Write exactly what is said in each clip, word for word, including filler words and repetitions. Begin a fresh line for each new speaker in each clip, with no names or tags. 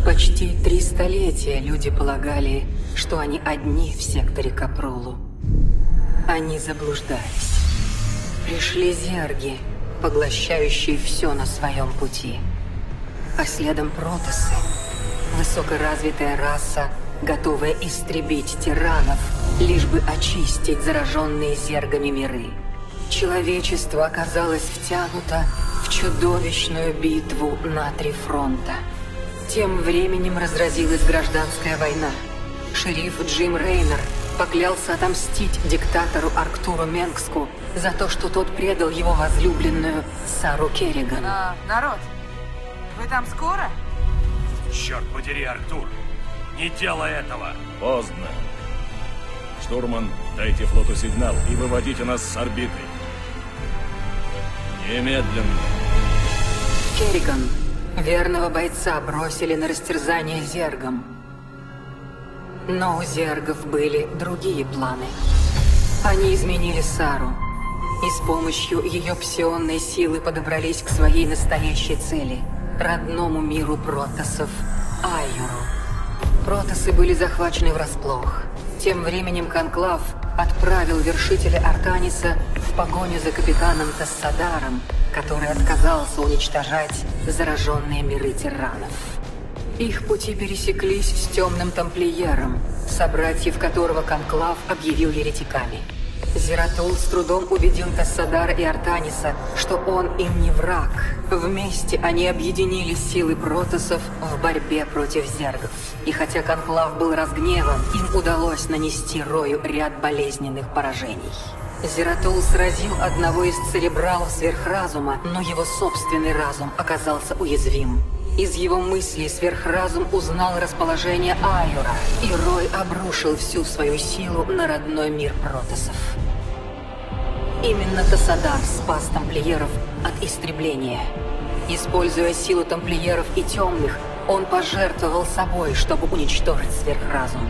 Почти три столетия люди полагали, что они одни в секторе Капрулу. Они заблуждались. Пришли зерги, поглощающие все на своем пути. А следом протоссы, высокоразвитая раса, готовая истребить тиранов, лишь бы очистить зараженные зергами миры. Человечество оказалось втянуто в чудовищную битву на три фронта. Тем временем разразилась гражданская война. Шериф Джим Рейнер поклялся отомстить диктатору Арктуру Менгску за то, что тот предал его возлюбленную Сару Керриган.
А, народ, вы там скоро?
Черт подери, Арктур! Не делай этого!
Поздно. Штурман, дайте флоту сигнал и выводите нас с орбиты. Немедленно.
Керриган, верного бойца, бросили на растерзание зергам. Но у зергов были другие планы. Они изменили Сару и с помощью ее псионной силы подобрались к своей настоящей цели — родному миру протоссов — Айюру. Протоссы были захвачены врасплох. Тем временем Конклав отправил вершителя Артаниса в погоню за капитаном Тассадаром, который отказался уничтожать зараженные миры тиранов. Их пути пересеклись с Темным Тамплиером, собратьев которого Конклав объявил еретиками. Зератул с трудом убедил Тассадара и Артаниса, что он им не враг. Вместе они объединили силы протоссов в борьбе против зергов. И хотя Конклав был разгневан, им удалось нанести Рою ряд болезненных поражений. Зератул сразил одного из церебралов сверхразума, но его собственный разум оказался уязвим. Из его мыслей сверхразум узнал расположение Айюра, и Рой обрушил всю свою силу на родной мир протоссов. Именно Тассадар спас тамплиеров от истребления. Используя силу тамплиеров и темных, он пожертвовал собой, чтобы уничтожить сверхразум.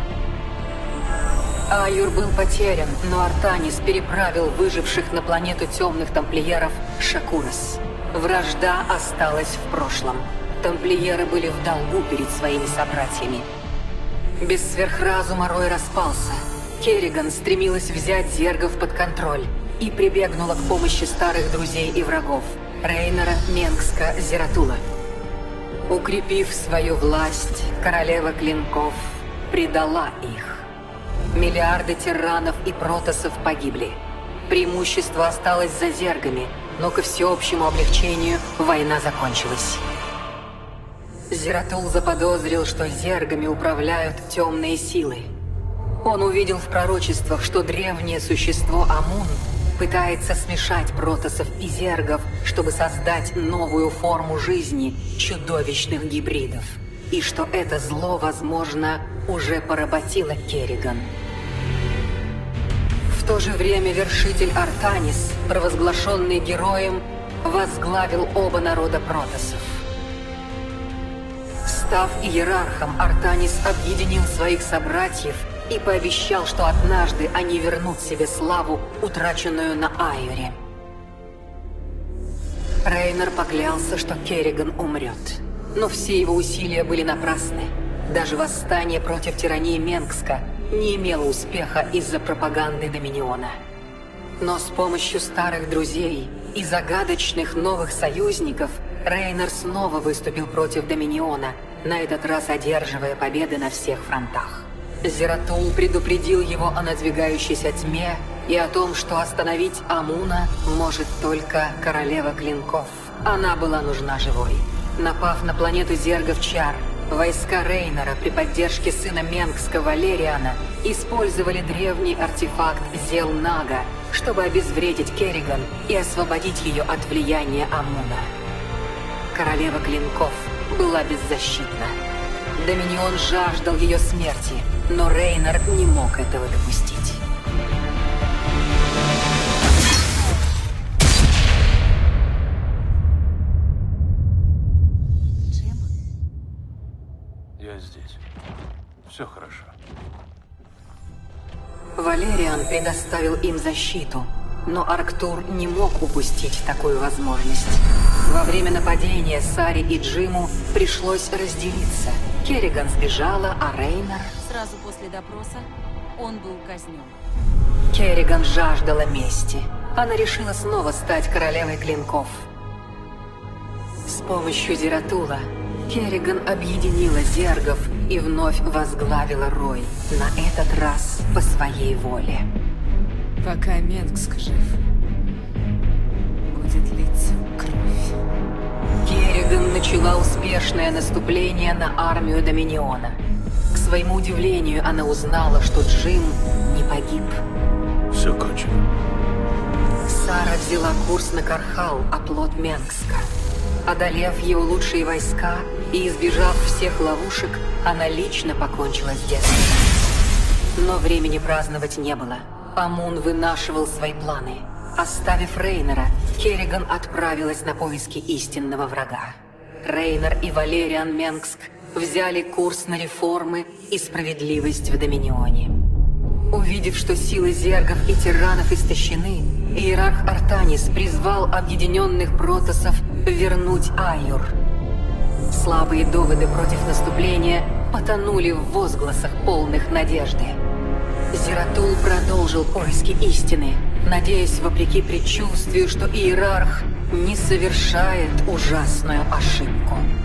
Айюр был потерян, но Артанис переправил выживших на планету темных тамплиеров Шакурас. Вражда осталась в прошлом. Тамплиеры были в долгу перед своими собратьями. Без сверхразума Рой распался. Керриган стремилась взять зергов под контроль и прибегнула к помощи старых друзей и врагов — Рейнера, Менгска, Зератула. Укрепив свою власть, королева клинков предала их. Миллиарды тиранов и протоссов погибли. Преимущество осталось за зергами, но ко всеобщему облегчению война закончилась. Зератул заподозрил, что зергами управляют темные силы. Он увидел в пророчествах, что древнее существо Амун пытается смешать протоссов и зергов, чтобы создать новую форму жизни чудовищных гибридов. И что это зло, возможно, уже поработило Керриган. В то же время вершитель Артанис, провозглашенный героем, возглавил оба народа протоссов. Став иерархом, Артанис объединил своих собратьев и пообещал, что однажды они вернут себе славу, утраченную на Айюре. Рейнер поклялся, что Керриган умрет. Но все его усилия были напрасны. Даже восстание против тирании Менгска не имело успеха из-за пропаганды Доминиона. Но с помощью старых друзей и загадочных новых союзников Рейнер снова выступил против Доминиона, на этот раз одерживая победы на всех фронтах. Зератул предупредил его о надвигающейся тьме и о том, что остановить Амуна может только королева клинков. Она была нужна живой. Напав на планету зергов Чар, войска Рейнера при поддержке сына Менгска Валериана использовали древний артефакт Зел-Нага, чтобы обезвредить Керриган и освободить ее от влияния Амуна. Королева клинков была беззащитна. Доминион жаждал ее смерти, но Рейнер не мог этого допустить.
Джим?
Я здесь. Все хорошо.
Валериан предоставил им защиту, Но Арктур не мог упустить такую возможность. Во время нападения Саре и Джиму пришлось разделиться. Керриган сбежала, а Рейнер...
Сразу после допроса он был казнен.
Керриган жаждала мести. Она решила снова стать королевой клинков. С помощью Зератула Керриган объединила зергов и вновь возглавила Рой, на этот раз по своей воле.
Пока Менгск жив, будет литься кровь.
Керриган начала успешное наступление на армию Доминиона. К своему удивлению, она узнала, что Джим не погиб.
Все кончено.
Сара взяла курс на Кархал, оплот Менгска. Одолев его лучшие войска и избежав всех ловушек, она лично покончила с детством. Но времени праздновать не было. Амун вынашивал свои планы. Оставив Рейнера, Керриган отправилась на поиски истинного врага. Рейнер и Валериан Менгск взяли курс на реформы и справедливость в Доминионе. Увидев, что силы зергов и тиранов истощены, иерарх Артанис призвал объединенных протоссов вернуть Айюр. Слабые доводы против наступления потонули в возгласах, полных надежды. Зератул продолжил поиски истины, надеясь, вопреки предчувствию, что иерарх не совершает ужасную ошибку.